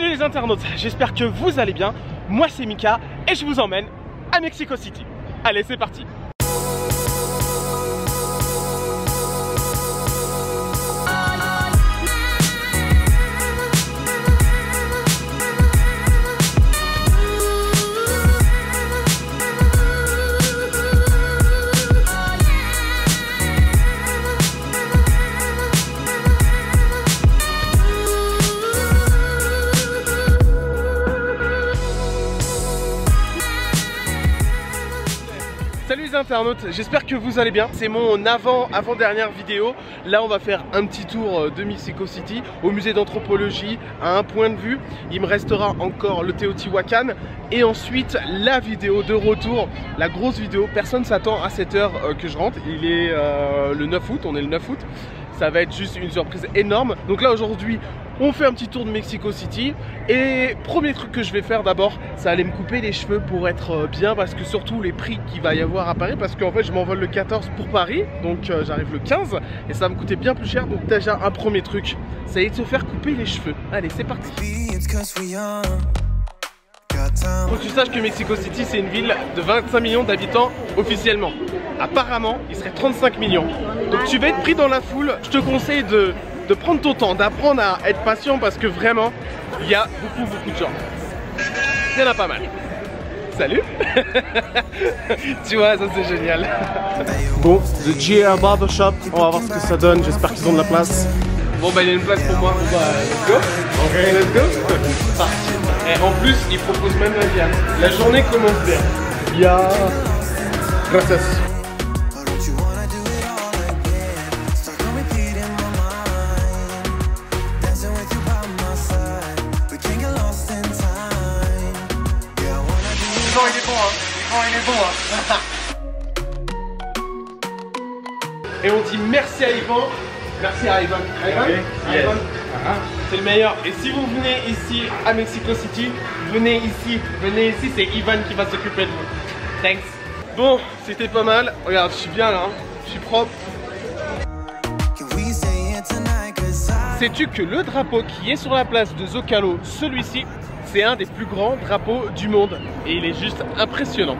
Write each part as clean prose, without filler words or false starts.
Salut les internautes, j'espère que vous allez bien. Moi c'est Mika et je vous emmène à Mexico City. Allez, c'est parti. Salut les internautes, j'espère que vous allez bien. C'est mon avant-dernière vidéo. Là on va faire un petit tour de Mexico City, au musée d'anthropologie, à un point de vue. Il me restera encore le Teotihuacan et ensuite la vidéo de retour, la grosse vidéo. Personne s'attend à cette heure que je rentre. Il est le 9 août, on est le 9 août. Ça va être juste une surprise énorme. Donc là aujourd'hui on fait un petit tour de Mexico City. Et premier truc que je vais faire d'abord, c'est aller me couper les cheveux pour être bien. Parce que surtout les prix qu'il va y avoir à Paris. Parce qu'en fait je m'envole le 14 pour Paris. Donc j'arrive le 15 et ça va me coûter bien plus cher. Donc déjà un premier truc, c'est de se faire couper les cheveux. Allez, c'est parti. Faut que tu saches que Mexico City c'est une ville de 25 millions d'habitants officiellement. Apparemment il serait 35 millions. Donc tu vas être pris dans la foule. Je te conseille de prendre ton temps, d'apprendre à être patient parce que vraiment il y a beaucoup de gens. Il y en a pas mal. Salut. Tu vois, ça c'est génial. Bon, The GR Barbershop, on va voir ce que ça donne, j'espère qu'ils ont de la place. Bon bah il y a une place pour moi, bah let's go. Ok, let's go. Parti. Et en plus ils proposent même la viande. La journée commence bien. Ya. Gracias. Il est bon, hein. Il est bon, hein. Et on dit merci à Ivan. Merci à Ivan. Ivan, c'est le meilleur. Et si vous venez ici à Mexico City, venez ici, c'est Ivan qui va s'occuper de vous. Thanks. Bon, c'était pas mal. Regarde, je suis bien là, hein. Je suis propre. Sais-tu que le drapeau qui est sur la place de Zocalo, celui-ci, c'est un des plus grands drapeaux du monde et il est juste impressionnant.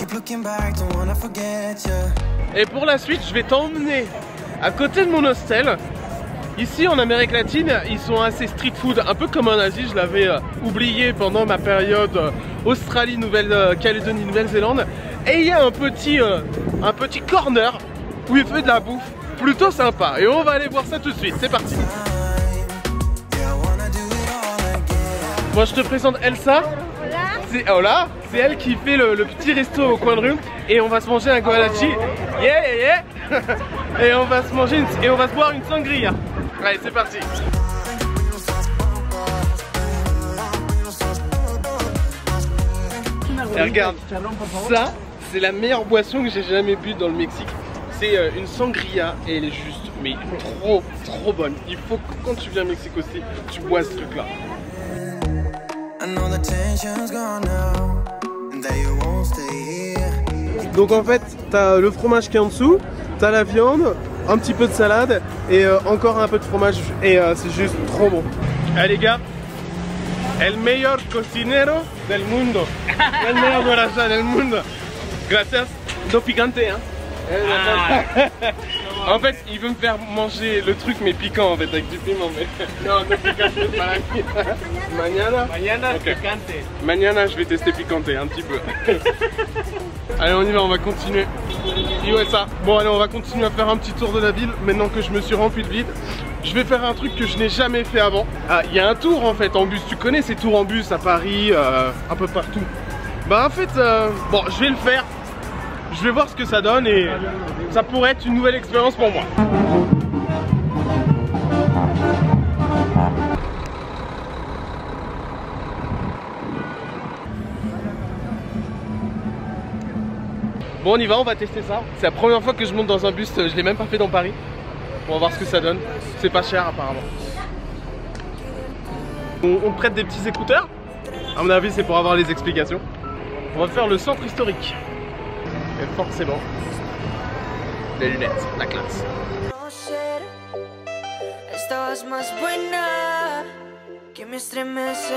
Et pour la suite, je vais t'emmener à côté de mon hostel. Ici en Amérique latine, ils sont assez street food, un peu comme en Asie. Je l'avais oublié pendant ma période Australie, Nouvelle-Calédonie, Nouvelle-Zélande. Et il y a un petit corner où il fait de la bouffe plutôt sympa. Et on va aller voir ça tout de suite, c'est parti. Moi je te présente Elsa. Hola. C'est elle qui fait le petit resto au coin de rue. Et on va se manger un guarachi. Yeah. Et on va se manger et on va se boire une sangria. Allez, c'est parti. Et regarde, ça c'est la meilleure boisson que j'ai jamais bu dans le Mexique. C'est une sangria et elle est juste mais trop bonne. Il faut que quand tu viens à Mexico City, tu bois ce truc là. Donc en fait, t'as le fromage qui est en dessous, t'as la viande, un petit peu de salade et encore un peu de fromage et c'est juste trop bon. Allez les gars, el mayor cocinero del mundo, el mayor guaracha del mundo. Gracias. No picante, hein. En fait, il veut me faire manger le truc mais piquant en fait avec du piment mais non, no picante para mí. Mañana okay. Picante. Mañana je vais tester picante un petit peu. Allez, on y va, on va continuer. Et ouais ça. Bon allez, on va continuer à faire un petit tour de la ville maintenant que je me suis rempli de vide. Je vais faire un truc que je n'ai jamais fait avant. Ah, il y a un tour en fait en bus. Tu connais ces tours en bus à Paris, un peu partout. Bah en fait, bon, je vais le faire. Je vais voir ce que ça donne et ça pourrait être une nouvelle expérience pour moi. Bon, on y va, on va tester ça. C'est la première fois que je monte dans un bus, je l'ai même pas fait dans Paris. On va voir ce que ça donne. C'est pas cher apparemment. On prête des petits écouteurs. À mon avis, c'est pour avoir les explications. On va faire le centre historique. Et forcément, les lunettes, la classe. que me estremece.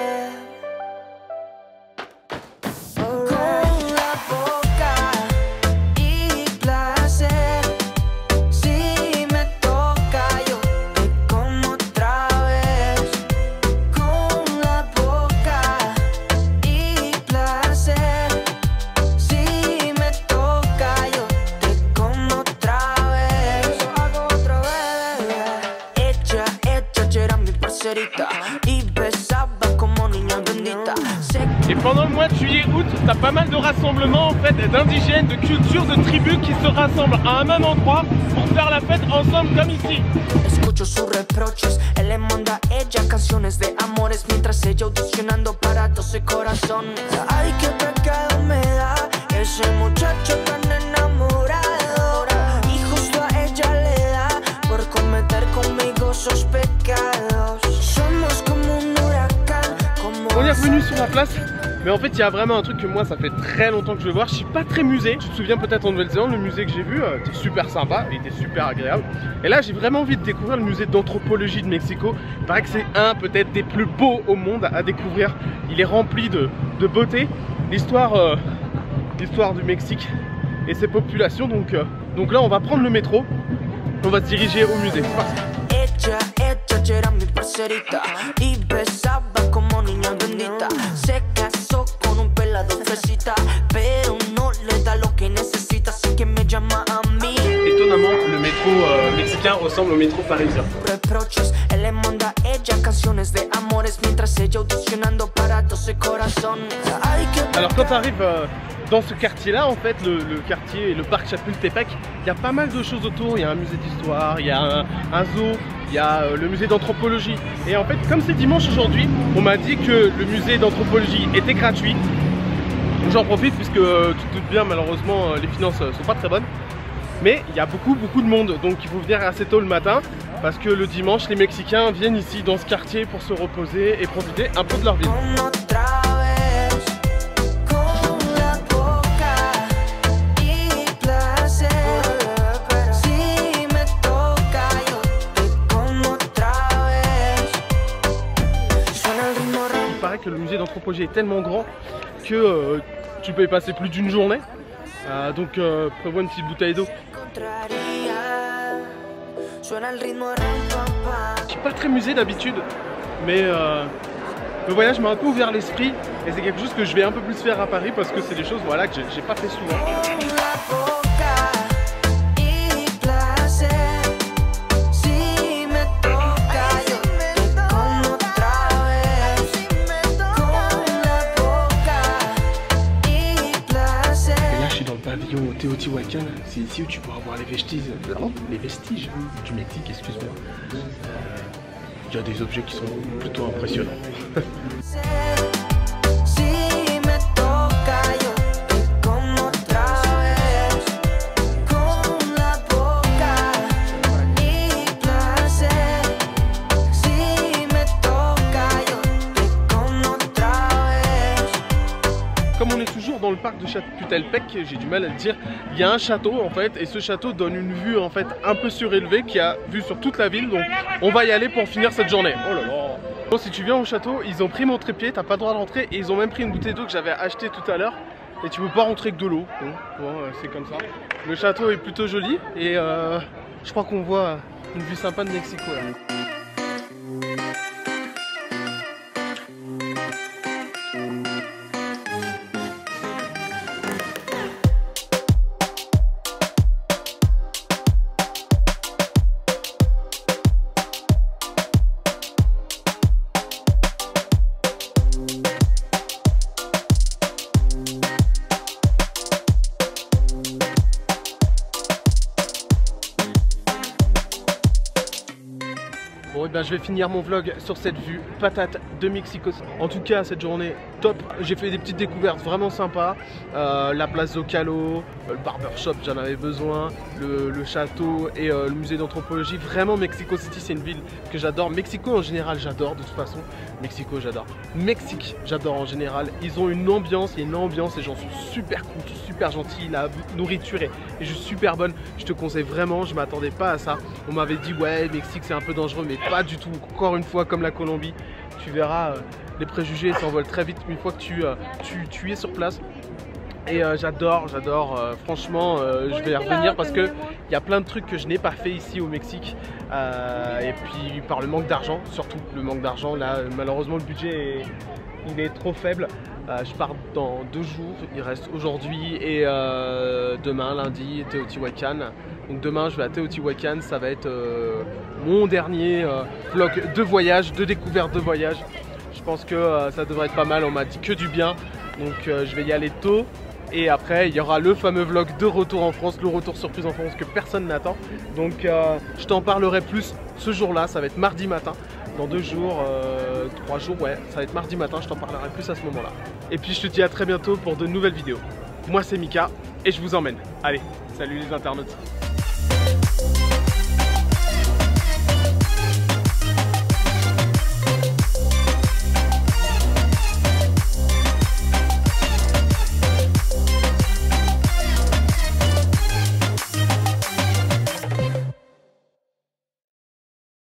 Et pendant le mois de juillet-août, t'as pas mal de rassemblements en fait d'indigènes, de cultures, de tribus qui se rassemblent à un même endroit pour faire la fête ensemble comme ici. Escucho sus reproches, él le manda a ella canciones de amores mientras ella audicionando para 12 corazones. Ay, qué pecado me da ese muchacho tan enamorado y justo a ella le da por cometer conmigo esos pecados. Somos como un huracán, como... On est revenu sur la place. Mais en fait, il y a vraiment un truc que moi, ça fait très longtemps que je veux voir. Je suis pas très musée. Tu te souviens peut-être en Nouvelle-Zélande, le musée que j'ai vu, était super sympa, il était super agréable. Et là, j'ai vraiment envie de découvrir le musée d'anthropologie de Mexico. Il paraît que c'est un peut-être des plus beaux au monde à découvrir. Il est rempli de beauté. L'histoire du Mexique et ses populations. Donc là, on va prendre le métro. On va se diriger au musée. C'est parti. Era mi parcerita y besaba como niña bendita. Se casó con un pelado fresita, pero no le da lo que necesita, así que me llama a mí. Étonnamment, le métro mexicain ressemble au métro parisien. Reproches, él le manda a ella canciones de amores mientras ella audicionando para 12 corazones. Alors quand tu arrives dans ce quartier-là, en fait, le quartier, le parc Chapultepec, il y a pas mal de choses autour. Il y a un musée d'histoire, il y a un zoo, il y a le musée d'anthropologie. Et en fait, comme c'est dimanche aujourd'hui, on m'a dit que le musée d'anthropologie était gratuit. J'en profite puisque tu te doutes bien, malheureusement, les finances sont pas très bonnes. Mais il y a beaucoup de monde, donc il faut venir assez tôt le matin parce que le dimanche, les Mexicains viennent ici dans ce quartier pour se reposer et profiter un peu de leur ville. Que le musée d'anthropologie est tellement grand que tu peux y passer plus d'une journée, donc prévois une petite bouteille d'eau. Je suis pas très musée d'habitude, mais le voyage m'a un peu ouvert l'esprit et c'est quelque chose que je vais un peu plus faire à Paris parce que c'est des choses voilà, que j'ai pas fait souvent. Pavillon Teotihuacan, c'est ici où tu pourras voir les vestiges du Mexique, excuse-moi. Il y a des objets qui sont plutôt impressionnants. Comme on est toujours dans le parc de Chapultepec, j'ai du mal à le dire, il y a un château en fait, et ce château donne une vue en fait un peu surélevée qui a vue sur toute la ville, donc on va y aller pour finir cette journée. Oh là là. Bon, si tu viens au château, ils ont pris mon trépied, t'as pas le droit de rentrer, et ils ont même pris une bouteille d'eau que j'avais achetée tout à l'heure, et tu peux pas rentrer que de l'eau. Bon, c'est comme ça. Le château est plutôt joli, et je crois qu'on voit une vue sympa de Mexico là. Bon, et ben, je vais finir mon vlog sur cette vue patate de Mexico. En tout cas, cette journée top. J'ai fait des petites découvertes vraiment sympas. La place Zocalo, le barbershop, j'en avais besoin, le château et le musée d'anthropologie. Vraiment, Mexico City, c'est une ville que j'adore. Mexico en général, j'adore de toute façon. Mexico, j'adore. Mexique, j'adore en général. Ils ont une ambiance, il y a une ambiance, les gens sont super cool, super gentils. La nourriture est juste super bonne. Je te conseille vraiment, je m'attendais pas à ça. On m'avait dit, ouais, Mexique, c'est un peu dangereux, mais pas du tout. Encore une fois, comme la Colombie, tu verras, les préjugés s'envolent très vite une fois que tu es sur place. Et j'adore, franchement je vais y revenir parce que il y a plein de trucs que je n'ai pas fait ici au Mexique et puis par le manque d'argent, surtout le manque d'argent là, malheureusement le budget il est trop faible. Je pars dans 2 jours, il reste aujourd'hui et demain lundi Teotihuacan. Donc demain je vais à Teotihuacan, ça va être mon dernier vlog de voyage, de découverte de voyage. Je pense que ça devrait être pas mal, on m'a dit que du bien, donc je vais y aller tôt. Et après, il y aura le fameux vlog de retour en France, le retour surprise en France que personne n'attend. Donc je t'en parlerai plus ce jour-là, ça va être mardi matin. Dans 2 jours, 3 jours, ouais, ça va être mardi matin, je t'en parlerai plus à ce moment-là. Et puis je te dis à très bientôt pour de nouvelles vidéos. Moi c'est Mika et je vous emmène. Allez, salut les internautes.